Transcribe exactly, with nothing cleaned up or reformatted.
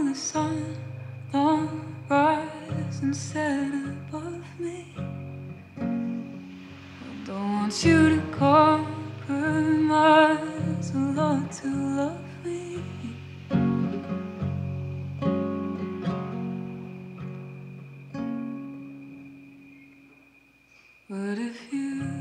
the sun don't rise and set above me. I don't want you to compromise a lot to love me. But if you